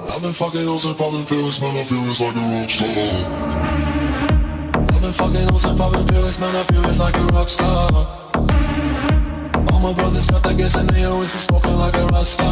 I've been fucking hoes and popping pills, man, I feel it's like a rock star. I've been fucking hoes and popping pills, man, I feel it's like a rock star. All my brothers got that gas and they always been smoking like a rock star.